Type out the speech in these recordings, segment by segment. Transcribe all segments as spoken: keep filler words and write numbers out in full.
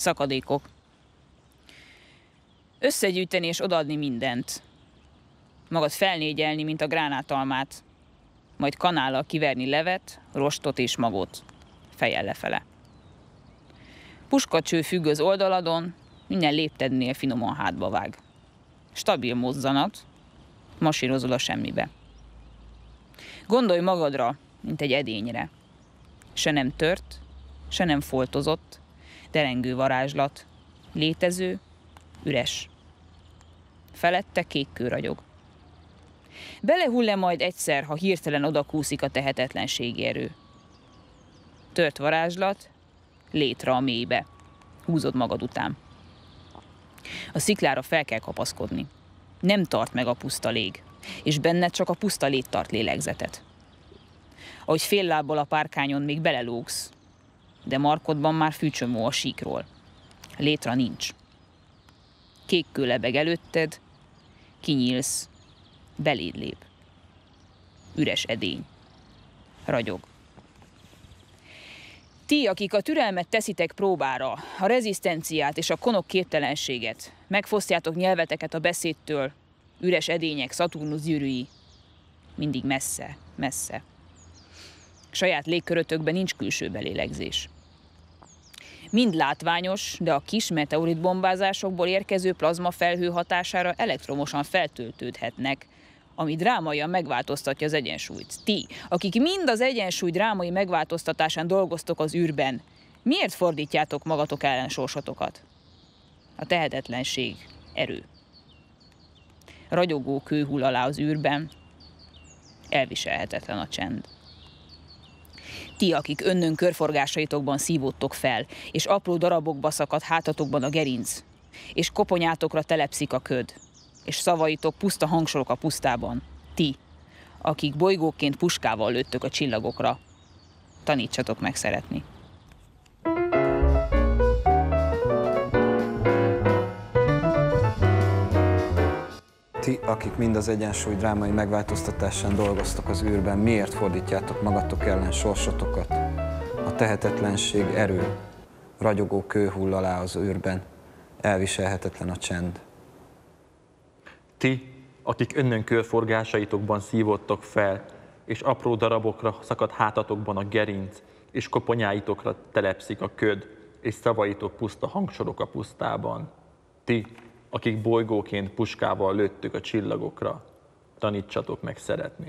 Szakadékok. Összegyűjteni és odaadni mindent. Magad felnégyelni, mint a gránátalmát. Majd kanállal kiverni levet, rostot és magot. Fejjel lefele. Puskacső függ az oldaladon, minden léptednél finoman hátba vág. Stabil mozzanat, masírozol a semmibe. Gondolj magadra, mint egy edényre. Se nem tört, se nem foltozott, derengő varázslat, létező, üres. Felette kék kő ragyog. Belehull-e majd egyszer, ha hirtelen odakúszik a tehetetlenségi erő? Tört varázslat, létre a mélybe. Húzod magad után. A sziklára fel kell kapaszkodni. Nem tart meg a puszta lég, és benned csak a puszta lét tart lélegzetet. Ahogy fél lábbal a párkányon még belelógsz, de markodban már fűcsömó a síkról. Létra nincs. Kék kő lebeg előtted, kinyílsz, beléd lép. Üres edény. Ragyog. Ti, akik a türelmet teszitek próbára, a rezisztenciát és a konok képtelenséget, megfosztjátok nyelveteket a beszédtől, üres edények, Szaturnusz gyűrűi, mindig messze, messze. Saját légkörötökben nincs külső belélegzés. Mind látványos, de a kis meteorit bombázásokból érkező plazmafelhő hatására elektromosan feltöltődhetnek, ami drámaian megváltoztatja az egyensúlyt. Ti, akik mind az egyensúly drámai megváltoztatásán dolgoztok az űrben, miért fordítjátok magatok ellen sorsotokat? A tehetetlenség erő. Ragyogó kő hull alá az űrben, elviselhetetlen a csend. Ti, akik önnön körforgásaitokban szívódtok fel, és apró darabokba szakad hátatokban a gerinc, és koponyátokra telepszik a köd, és szavaitok puszta hangsorok a pusztában. Ti, akik bolygóként puskával lőttök a csillagokra, tanítsatok meg szeretni. Ti, akik mind az egyensúly drámai megváltoztatásán dolgoztok az űrben, miért fordítjátok magatok ellen sorsotokat? A tehetetlenség erő, ragyogó kő hull alá az űrben, elviselhetetlen a csend. Ti, akik önnön körforgásaitokban szívódtok fel, és apró darabokra szakad hátatokban a gerinc, és koponyáitokra telepszik a köd, és szavaitok puszta hangsorok a pusztában. Ti, akik bolygóként puskával lőttük a csillagokra, tanítsatok meg szeretni.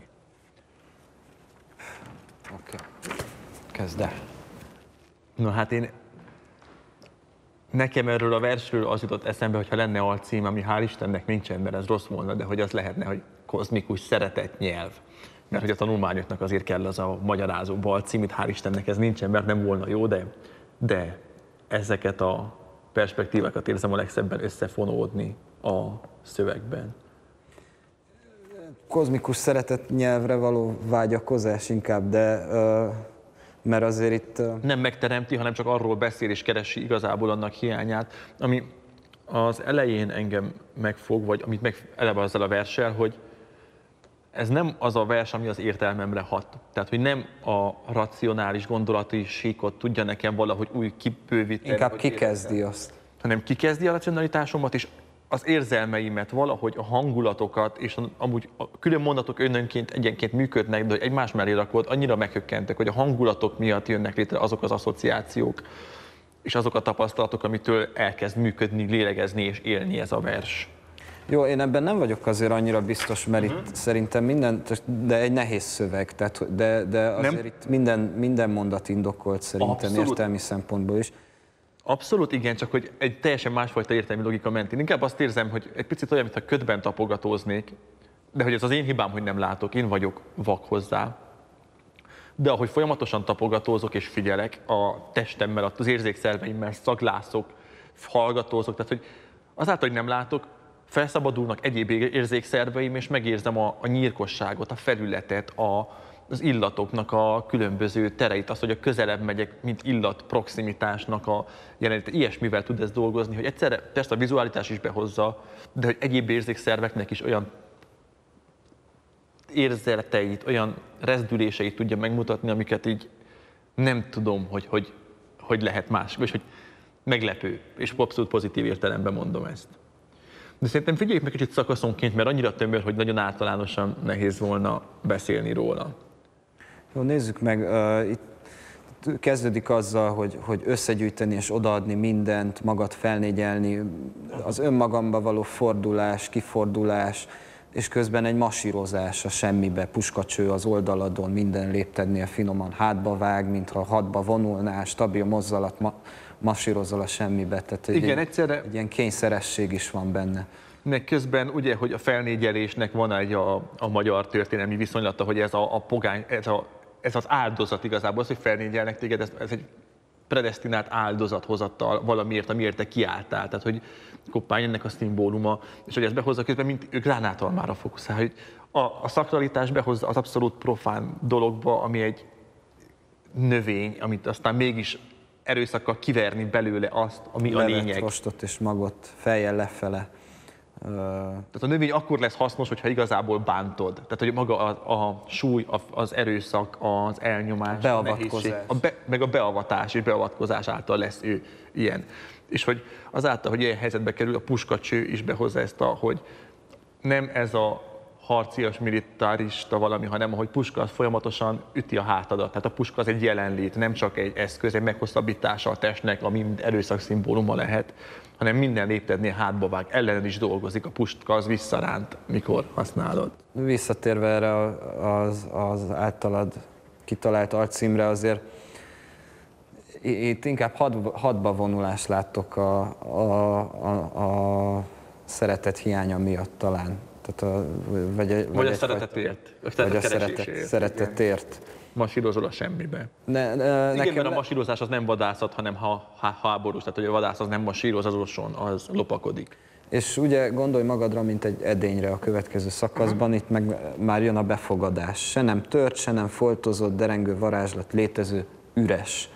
Oké, okay. Kezd el. Na hát én... Nekem erről a versről az jutott eszembe, hogyha lenne alcím, ami hál' Istennek nincsen, mert ez rossz volna, de hogy az lehetne, hogy kozmikus szeretett nyelv. Mert hogy a tanulmányoknak azért kell az a magyarázó alcím, itt hál' Istennek ez nincsen, mert nem volna jó, de, de ezeket a perspektívákat érzem a legszebben összefonódni a szövegben. Kozmikus szeretett nyelvre való vágyakozás inkább, de... Uh... Mert azért itt... Uh... Nem megteremti, hanem csak arról beszél és keresi igazából annak hiányát, ami az elején engem megfog, vagy amit meg eleve azzal a verssel, hogy ez nem az a vers, ami az értelmemre hat. Tehát, hogy nem a racionális gondolati síkot tudja nekem valahogy új kibővíteni. Inkább kikezdi azt. Hanem kikezdi a racionalitásomat, és az érzelmeimet, valahogy a hangulatokat, és amúgy a külön mondatok önönként egyenként működnek, de hogy egymás mellé rakott, annyira meghökkentek, hogy a hangulatok miatt jönnek létre azok az asszociációk, és azok a tapasztalatok, amitől elkezd működni, lélegezni és élni ez a vers. Jó, én ebben nem vagyok azért annyira biztos, mert uh-huh. itt szerintem minden, de egy nehéz szöveg, tehát, de, de azért nem. Itt minden, minden mondat indokolt szerintem. Abszolút. Értelmi szempontból is. Abszolút igen, csak hogy egy teljesen másfajta értelmi logika mentén. Inkább azt érzem, hogy egy picit olyan, mintha ködben tapogatóznék, de hogy ez az én hibám, hogy nem látok, én vagyok vak hozzá. De ahogy folyamatosan tapogatózok és figyelek a testemmel, az érzékszerveimmel, szaglászok, hallgatózok, tehát hogy azáltal, hogy nem látok, felszabadulnak egyéb érzékszerveim, és megérzem a, a nyírkosságot, a felületet, a, az illatoknak a különböző tereit, az, hogy a közelebb megyek, mint illat proximitásnak a jelenléte. Ilyesmivel tud ez dolgozni, hogy egyszerre persze a vizualitás is behozza, de hogy egyéb érzékszerveknek is olyan érzeteit, olyan rezdüléseit tudja megmutatni, amiket így nem tudom, hogy hogy, hogy lehet más. És hogy meglepő, és abszolút pozitív értelemben mondom ezt. De szerintem figyeljük meg kicsit szakaszonként, mert annyira tömör, hogy nagyon általánosan nehéz volna beszélni róla. Jó, nézzük meg, uh, itt kezdődik azzal, hogy, hogy összegyűjteni és odaadni mindent, magad felnégyelni, az önmagamba való fordulás, kifordulás, és közben egy masírozás a semmibe, puskacső az oldaladon, minden léptednél finoman hátba vág, mintha hadba vonulnál, stabil mozzalat, ma, masírozol a semmibe. Tehát Igen, egy, egyszerre... egy ilyen kényszeresség is van benne. Meg közben ugye, hogy a felnégyelésnek van egy a, a magyar történelmi viszonylata, hogy ez a, a pogány, ez, a, ez az áldozat igazából, az, hogy felnégyelnek téged, ez, ez egy predesztinált áldozathozattal valamiért, amiért te kiálltál. Tehát, hogy koppány ennek a szimbóluma, és hogy ez behozza közben, mint ő gránátalmára fókuszál, hogy a, a szakralitás behozza az abszolút profán dologba, ami egy növény, amit aztán mégis erőszakkal kiverni belőle azt, ami Levet, a lényeg. rostot és magot, fejjel lefele. Tehát a növény akkor lesz hasznos, hogyha igazából bántod. Tehát, hogy maga a, a súly, az erőszak, az elnyomás, beavatkozás. a nehézség, a be, meg a beavatás és beavatkozás által lesz ő ilyen. És hogy azáltal, hogy ilyen helyzetbe kerül, a puskacső is behozza ezt, a, hogy nem ez a harcias, militárista valami, hanem ahogy puska az folyamatosan üti a hátadat. Tehát a puska az egy jelenlét, nem csak egy eszköz, egy meghosszabbítása a testnek, ami mind erőszak szimbóluma lehet, hanem minden léptednél hátba vág, ellened is dolgozik, a puska az visszaránt, mikor használod. Visszatérve erre az, az általad kitalált alcímre, azért itt inkább hadba, hadba vonulást látok a, a, a, a szeretet hiánya miatt talán. Tehát a, vagy, vagy, vagy a egy szeretetért. Vagy a szeretet, szeretetért. Masírozol a semmibe. Ne, ne, Igen, nekem mert a ne... masírozás az nem vadászat, hanem ha, ha, háborús, tehát hogy a vadász az nem masíroz, az oson, az lopakodik. És ugye gondolj magadra, mint egy edényre a következő szakaszban, uh-huh. Itt meg már jön a befogadás. Se nem tört, se nem foltozott, derengő varázslat, létező, üres.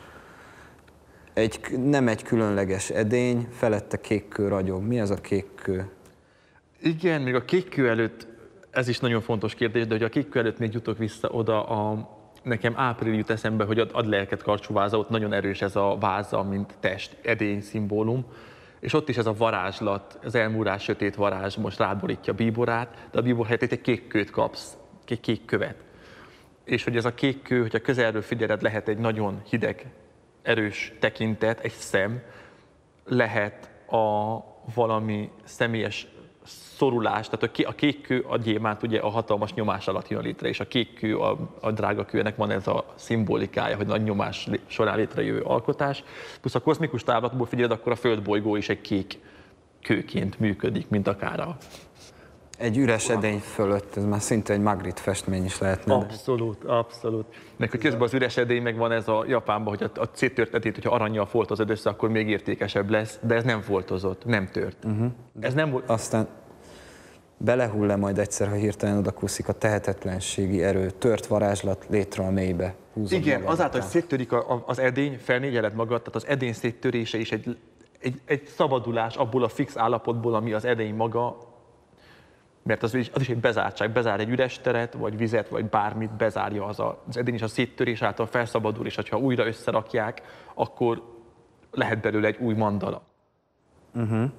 Egy, nem egy különleges edény, felette kékkő ragyog. Mi az a kékkő? Igen, még a kékkő előtt, ez is nagyon fontos kérdés, de hogy a kékkő előtt még jutok vissza oda, a, nekem április jut eszembe, hogy ad, ad lelket karcsú váza, ott nagyon erős ez a váza, mint test, edény szimbólum, és ott is ez a varázslat, az elmúlás sötét varázs most rád borítja a bíborát, de a bíbor helyett egy kék kőt kapsz, egy kék követ. És hogy ez a kék kő, hogyha közelről figyeled, lehet egy nagyon hideg, erős tekintet, egy szem, lehet a valami személyes szorulás, tehát a kék kő, a gyémánt ugye a hatalmas nyomás alatt jön létre, és a kék kő, a, a drága kőnek van ez a szimbolikája, hogy nagy nyomás során létrejövő alkotás. Plusz a kozmikus távlatból figyeled, akkor a földbolygó is egy kék kőként működik, mint akár a... Egy üres edény fölött, ez már szinte egy Magritte festmény is lehetne. Abszolút, abszolút. Meg hogy közben az üres edény meg van ez a Japánban, hogy a, a széttört edényt, hogyha aranyjal foltozod össze, akkor még értékesebb lesz, de ez nem foltozott, nem tört. Uh-huh. Ez nem volt... Aztán belehull-e majd egyszer, ha hirtelen odakúszik a tehetetlenségi erő, tört varázslat létre a mélybe? Igen, azáltal, hogy széttörik a, a, az edény, felnégyeled magad, tehát az edény széttörése is egy, egy, egy szabadulás abból a fix állapotból, ami az edény maga, mert az is, az is egy bezártság, bezár egy üres teret, vagy vizet, vagy bármit, bezárja az, a, az edény, és a széttörés által felszabadul, és ha újra összerakják, akkor lehet belőle egy új mandala. Uh-huh.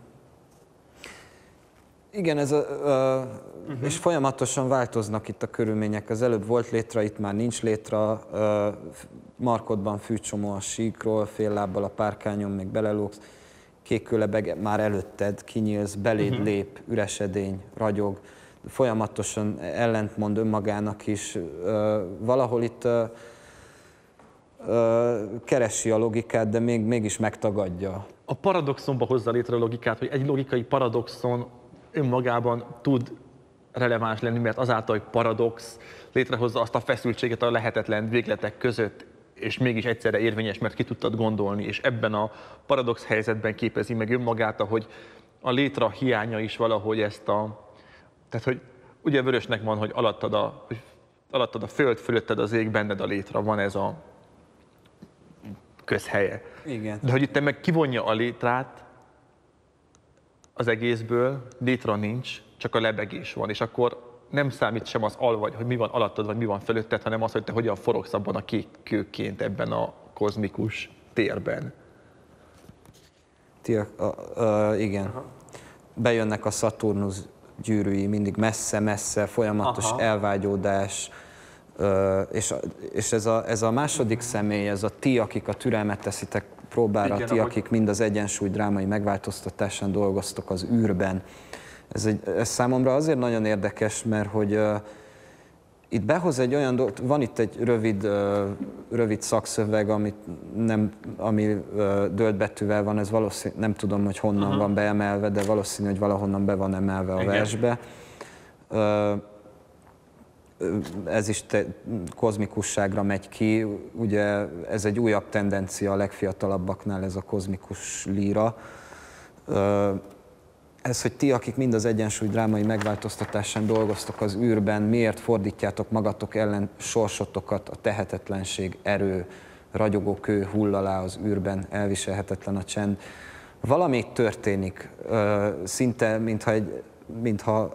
Igen, ez a, a, uh-huh. és folyamatosan változnak itt a körülmények. Az előbb volt létre, itt már nincs létre. A markodban fűcsomó a síkról, fél lábbal a párkányon még belelógsz. Kékkőlebeg már előtted, kinyílsz, beléd uh-huh. lép, üres edény, ragyog. Folyamatosan ellentmond önmagának is. Valahol itt keresi a logikát, de még, mégis megtagadja. A paradoxonba hozza létre a logikát, hogy egy logikai paradoxon önmagában tud releváns lenni, mert azáltal, hogy paradox létrehozza azt a feszültséget a lehetetlen végletek között, és mégis egyszerre érvényes, mert ki tudtad gondolni, és ebben a paradox helyzetben képezi meg önmagát, ahogy a létra hiánya is valahogy ezt a... Tehát, hogy ugye Vörösnek van, hogy alattad a, hogy alattad a föld, fölötted az ég, benned a létra, van ez a közhelye. Igen. De hogy itt meg kivonja a létrát az egészből, létra nincs, csak a lebegés van, és akkor nem számít sem az al vagy, hogy mi van alattad, vagy mi van fölötted, hanem az, hogy te hogyan forogsz abban a kék kőként ebben a kozmikus térben. ti, a, a, a, igen. Aha. Bejönnek a Szaturnusz gyűrűi, mindig messze-messze, folyamatos Aha. elvágyódás, és, és ez, a, ez a második személy, ez a ti, akik a türelmet teszitek próbára, igen, ti, ahogy... akik mind az egyensúly drámai megváltoztatásán dolgoztok az űrben. Ez, egy, ez számomra azért nagyon érdekes, mert hogy uh, itt behoz egy olyan dolgot, van itt egy rövid, uh, rövid szakszöveg, amit nem, ami uh, döltbetűvel van, ez valószínű, nem tudom, hogy honnan uh-huh. van beemelve, de valószínű, hogy valahonnan be van emelve a igen. versbe. Uh, ez is te, kozmikusságra megy ki, ugye ez egy újabb tendencia a legfiatalabbaknál, ez a kozmikus líra. Ez, hogy ti, akik mind az egyensúly drámai megváltoztatásán dolgoztok az űrben, miért fordítjátok magatok ellen sorsotokat, a tehetetlenség, erő, ragyogó kő hull alá az űrben, elviselhetetlen a csend. Valami történik, szinte, mintha, egy, mintha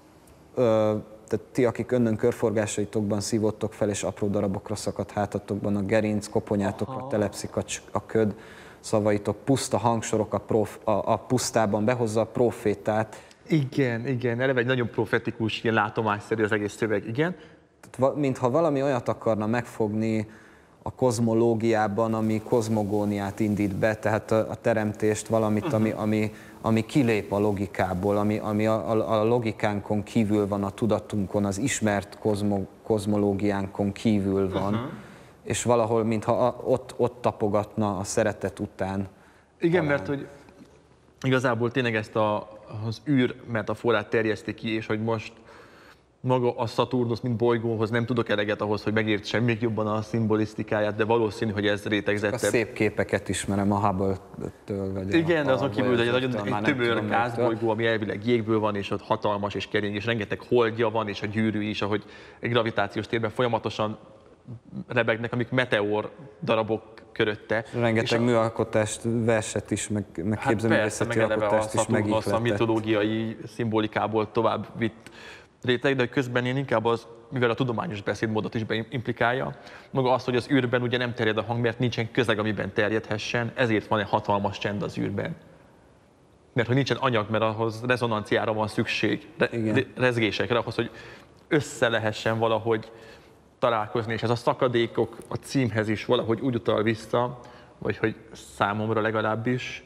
tehát ti, akik önnön körforgásaitokban szívottok fel, és apró darabokra szakadt hátatokban a gerinc, koponyátokra Aha. telepszik a, a köd, szavaitok, puszta hangsorok a, prof, a, a pusztában behozza a profétát. Igen, igen, eleve egy nagyon profetikus, ilyen látomásszerű az egész szöveg, igen. Tehát, mintha valami olyat akarna megfogni a kozmológiában, ami kozmogóniát indít be, tehát a, a teremtést, valamit, uh-huh. ami, ami, ami kilép a logikából, ami, ami a, a, a logikánkon kívül van, a tudatunkon, az ismert kozmo, kozmológiánkon kívül van, uh-huh. és valahol, mintha a, ott, ott tapogatna a szeretet után. Igen, talán. Mert hogy igazából tényleg ezt a, az űr metaforát terjeszti ki, és hogy most maga a Szaturnusz, mint bolygóhoz nem tudok eleget ahhoz, hogy megértsem még jobban a szimbolisztikáját, de valószínű, hogy ez rétegzettebb. A szép képeket ismerem a Hubble-től. Vagy igen, a, de azon kívül, hogy egy, egy tömör gázbolygó, ami elvileg jégből van, és ott hatalmas és kering, és rengeteg holdja van, és a gyűrű is, ahogy egy gravitációs térben folyamatosan rebegnek, amik meteor darabok körötte. Rengeteg a... műalkotást, verset is, meg, meg hát képzőművészeti alkotást is megihletett. A mitológiai szimbolikából tovább vitt réteg, de közben én inkább az, mivel a tudományos beszédmódot is beimplikálja, maga az, hogy az űrben ugye nem terjed a hang, mert nincsen közeg, amiben terjedhessen, ezért van egy hatalmas csend az űrben. Mert hogy nincsen anyag, mert ahhoz rezonanciára van szükség, re, rezgésekre, ahhoz, hogy össze lehessen valahogy találkozni, és ez a szakadékok a címhez is valahogy úgy utal vissza, vagy hogy számomra legalábbis,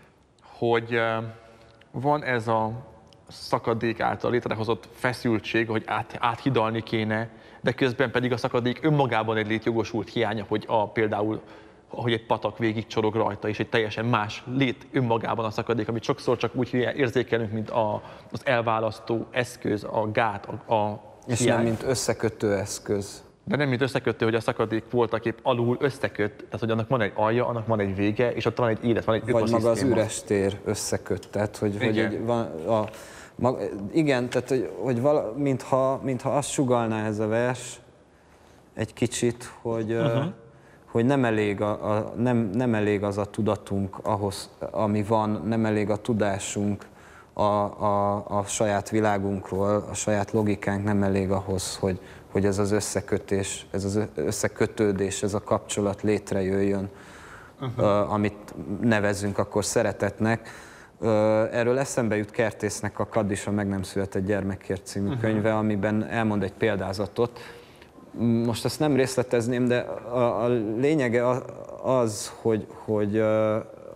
hogy van ez a szakadék által létrehozott feszültség, hogy át, áthidalni kéne, de közben pedig a szakadék önmagában egy létjogosult hiánya, hogy a, például hogy egy patak végig csorog rajta, és egy teljesen más lét önmagában a szakadék, amit sokszor csak úgy érzékelünk, mint a, az elválasztó eszköz, a gát, a, a és hiány. Nem, mint összekötő eszköz. De nem mint összekötő, hogy a szakadék voltaképp alul összeköt, tehát hogy annak van egy alja, annak van egy vége, és ott van egy élet, van egy ökoszisztéma. Vagy maga az üres tér összeköt, tehát hogy, hogy egy, van a, mag, igen, tehát hogy, hogy vala, mintha, mintha azt sugallná ez a vers egy kicsit, hogy, uh-huh. hogy nem, elég a, a, nem, nem elég az a tudatunk ahhoz, ami van, nem elég a tudásunk a, a, a saját világunkról, a saját logikánk nem elég ahhoz, hogy hogy ez az összekötés, ez az összekötődés, ez a kapcsolat létrejöjjön, uh-huh. uh, amit nevezzünk akkor szeretetnek. Uh, erről eszembe jut Kertésznek a Kaddis, a meg nem született gyermekért című uh-huh. könyve, amiben elmond egy példázatot. Most ezt nem részletezném, de a, a lényege az, hogy, hogy uh,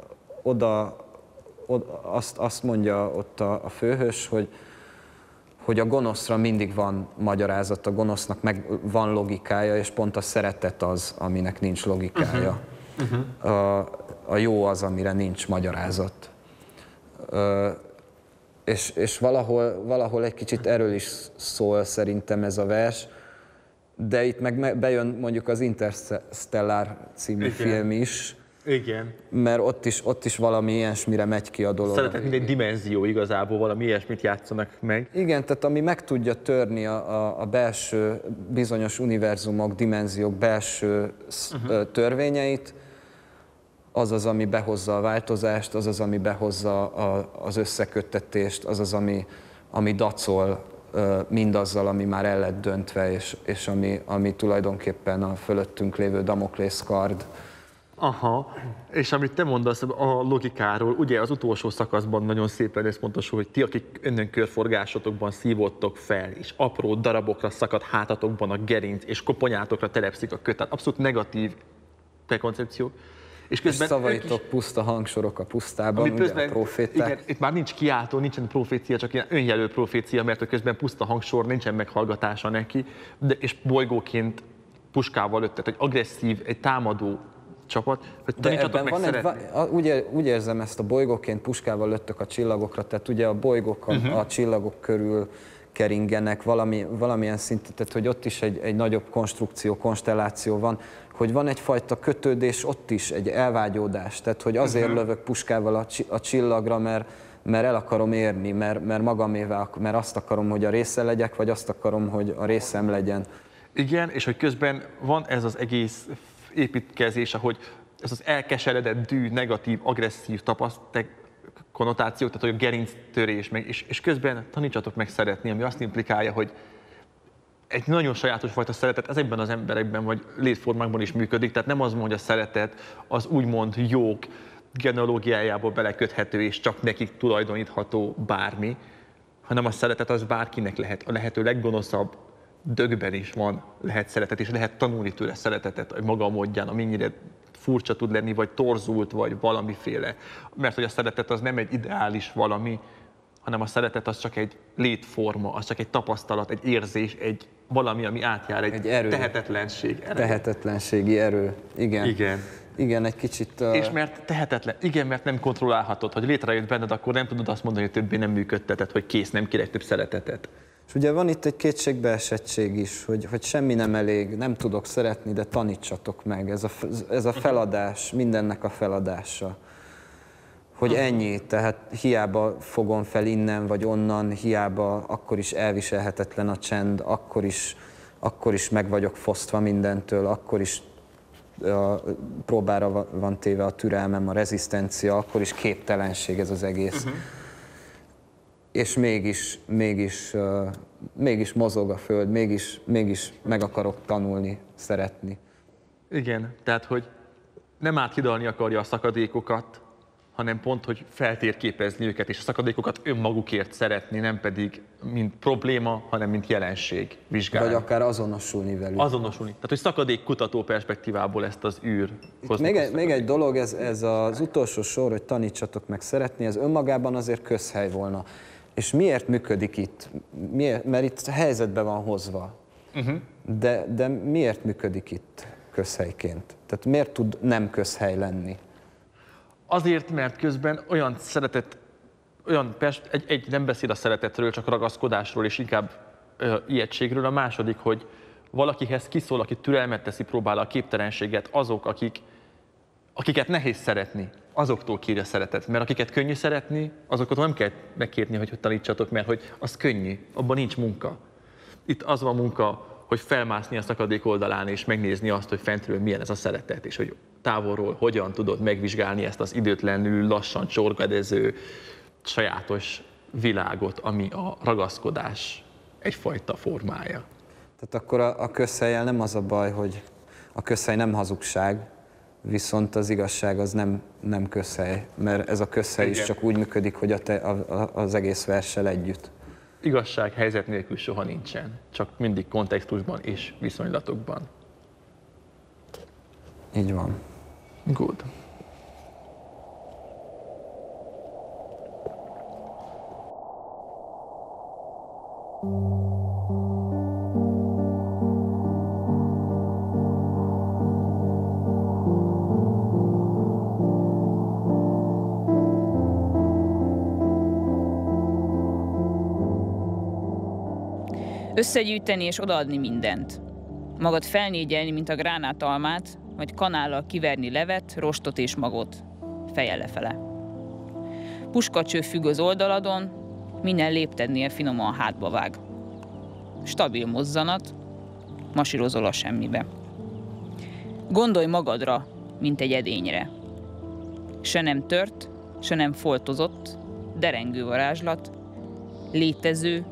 oda, oda azt, azt mondja ott a, a főhős, hogy hogy a gonoszra mindig van magyarázat, a gonosznak meg van logikája, és pont a szeretet az, aminek nincs logikája. Uh-huh. Uh-huh. A, a jó az, amire nincs magyarázat. Uh, és és valahol, valahol egy kicsit erről is szól szerintem ez a vers, de itt meg bejön mondjuk az Interstellar című Igen. film is, Igen. Mert ott is, ott is valami ilyesmire megy ki a dolog. Szeretek mindegy dimenzió igazából, valami ilyesmit játszanak meg. Igen, tehát ami meg tudja törni a, a, a belső, bizonyos univerzumok, dimenziók belső uh-huh. törvényeit, az az, ami behozza a változást, az az, ami behozza a, az összeköttetést, az az, ami, ami dacol mindazzal, ami már el lett döntve, és, és ami, ami tulajdonképpen a fölöttünk lévő Damoklész kard, Aha, és amit te mondasz a logikáról, ugye az utolsó szakaszban nagyon szépen ez pontosul, hogy ti, akik önnön körforgásotokban szívódtok fel, és apró darabokra szakad hátatokban a gerinc, és koponyátokra telepszik a köt, tehát abszolút negatív prekoncepciók. És közben és szavaitok is, puszta hangsorok a pusztában, ugye közben, a proféták. Igen, itt már nincs kiáltó, nincsen profécia, csak ilyen önjelöl profécia, mert közben puszta hangsor, nincsen meghallgatása neki, de, és bolygóként puskával lőtt, tehát egy agresszív, egy támadó csapat, hogy tanítsatok meg van szeretni. Egy, úgy, úgy érzem ezt a bolygóként puskával lőttök a csillagokra, tehát ugye a bolygók a, uh-huh. a csillagok körül keringenek valami, valamilyen szinten, tehát hogy ott is egy, egy nagyobb konstrukció, konstelláció van, hogy van egyfajta kötődés ott is, egy elvágyódás, tehát hogy azért uh-huh. lövök puskával a, a csillagra, mert, mert el akarom érni, mert, mert magamévá, mert azt akarom, hogy a része legyek, vagy azt akarom, hogy a részem legyen. Igen, és hogy közben van ez az egész építkezés, ahogy ez az elkeseredett, dű, negatív, agresszív tapasztalat, konnotációk, tehát hogy a gerinctörés, meg, és, és közben tanítsatok meg szeretni, ami azt implikálja, hogy egy nagyon sajátos fajta szeretet ezekben az emberekben, vagy létformákban is működik, tehát nem az mondja, hogy a szeretet az úgymond jók genealógiájából beleköthető, és csak nekik tulajdonítható bármi, hanem a szeretet az bárkinek lehet, a lehető leggonoszabb dögben is van, lehet szeretet, és lehet tanulni tőle szeretetet a maga módján, amennyire furcsa tud lenni, vagy torzult, vagy valamiféle. Mert hogy a szeretet az nem egy ideális valami, hanem a szeretet az csak egy létforma, az csak egy tapasztalat, egy érzés, egy valami, ami átjár, egy, egy erő. tehetetlenség. Erő. Tehetetlenségi erő, igen. Igen. Igen, egy kicsit... Uh... És mert tehetetlen, igen, mert nem kontrollálhatod, hogy létrejött benned, akkor nem tudod azt mondani, hogy többé nem működteted, hogy kész, nem kérek több szeretetet. És ugye van itt egy kétségbeesettség is, hogy, hogy semmi nem elég, nem tudok szeretni, de tanítsatok meg. Ez a, ez a feladás, mindennek a feladása. Hogy ennyi, tehát hiába fogom fel innen vagy onnan, hiába akkor is elviselhetetlen a csend, akkor is, akkor is meg vagyok fosztva mindentől, akkor is a, próbára van téve a türelmem, a rezisztencia, akkor is képtelenség ez az egész. Uh-huh. És mégis, mégis, uh, mégis mozog a föld, mégis, mégis meg akarok tanulni, szeretni. Igen, tehát hogy nem áthidalni akarja a szakadékokat, hanem pont, hogy feltérképezni őket, és a szakadékokat önmagukért szeretni, nem pedig mint probléma, hanem mint jelenség vizsgálni. Vagy akár azonosulni velük. Azonosulni. Tehát, hogy szakadékkutató perspektívából ezt az űr. Még egy, még egy dolog, ez, ez az utolsó sor, hogy tanítsatok meg szeretni, ez önmagában azért közhely volna. És miért működik itt? Miért? Mert itt helyzetbe van hozva. Uh-huh. De, de miért működik itt közhelyként? Tehát miért tud nem közhely lenni? Azért, mert közben olyan szeretet, olyan pers- egy, egy nem beszél a szeretetről, csak ragaszkodásról, és inkább ö, ijegységről. A második, hogy valakihez kiszól, aki türelmet teszi, próbál a képtelenséget, azok, akik, akiket nehéz szeretni, azoktól kérje szeretet. Mert akiket könnyű szeretni, azokat nem kell megkérni, hogy tanítsatok, mert hogy az könnyű, abban nincs munka. Itt az van munka, hogy felmászni a szakadék oldalán, és megnézni azt, hogy fentről milyen ez a szeretet, és hogy távolról hogyan tudod megvizsgálni ezt az időtlenül, lassan csorgedező, sajátos világot, ami a ragaszkodás egyfajta formája. Tehát akkor a, a közhellyel nem az a baj, hogy a közhely nem hazugság, viszont az igazság az nem, nem közhely, mert ez a közhely Igen. is csak úgy működik, hogy a te, a, a, az egész verssel együtt. Igazság helyzet nélkül soha nincsen, csak mindig kontextusban és viszonylatokban. Így van. Good. Összegyűjteni és odaadni mindent. Magad felnégyelni, mint a gránátalmát, vagy kanállal kiverni levet, rostot és magot, fejjel lefele. Puskacső függ az oldaladon, minden léptednél finoman hátba vág. Stabil mozzanat, masírozol a semmibe. Gondolj magadra, mint egy edényre. Se nem tört, se nem foltozott, derengő varázslat, létező,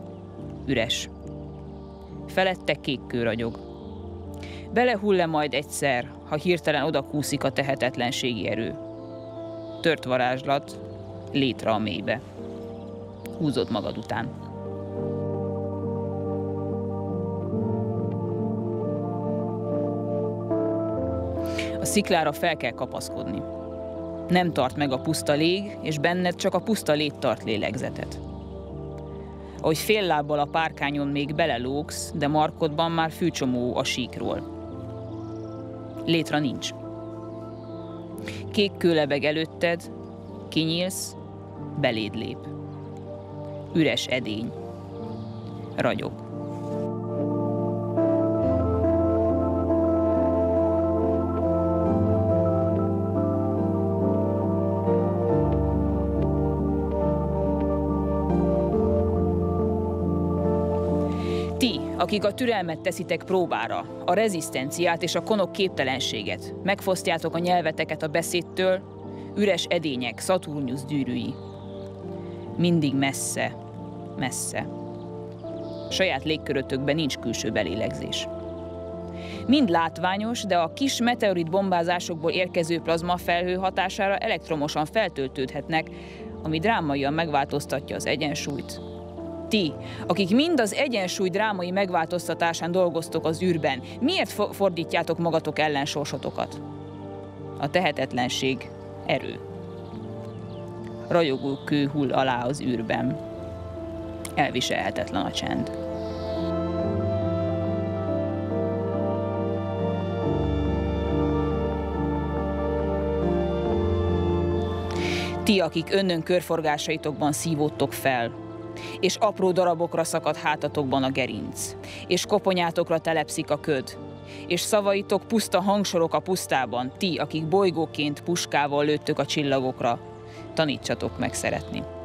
üres. Felette kék kő ragyog. Belehull-e majd egyszer, ha hirtelen odakúszik a tehetetlenségi erő. Tört varázslat, létre a mélybe. Húzod magad után. A sziklára fel kell kapaszkodni. Nem tart meg a puszta lég, és benned csak a puszta lét tart lélegzetet. Ahogy fél lábbal a párkányon még belelógsz, de markodban már fűcsomó a síkról. Létra nincs. Kék kőlebeg előtted, kinyílsz, beléd lép. Üres edény. Ragyog. Ti, akik a türelmet teszitek próbára, a rezisztenciát és a konok képtelenséget, megfosztjátok a nyelveteket a beszédtől, üres edények, Szaturnusz gyűrűi. Mindig messze, messze. Saját légkörötökben nincs külső belélegzés. Mind látványos, de a kis meteorit bombázásokból érkező plazmafelhő hatására elektromosan feltöltődhetnek, ami drámaian megváltoztatja az egyensúlyt. Ti, akik mind az egyensúly drámai megváltoztatásán dolgoztok az űrben, miért fordítjátok magatok ellen sorsotokat? A tehetetlenség erő. Ragyogó kő hull alá az űrben. Elviselhetetlen a csend. Ti, akik önnön körforgásaitokban szívódtok fel, és apró darabokra szakad hátatokban a gerinc, és koponyátokra telepszik a köd, és szavaitok puszta hangsorok a pusztában, ti, akik bolygóként puskával lőttök a csillagokra, tanítsatok meg szeretni.